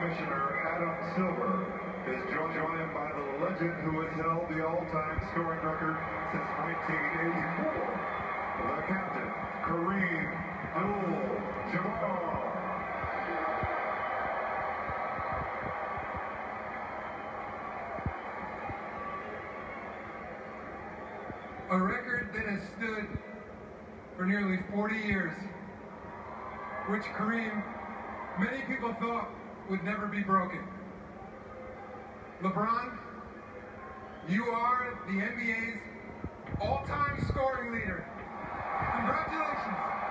Commissioner Adam Silver is joined by the legend who has held the all-time scoring record since 1984, the captain, Kareem Abdul-Jabbar. A record that has stood for nearly 40 years, which Kareem, many people thought would never be broken. LeBron, you are the NBA's all-time scoring leader. Congratulations.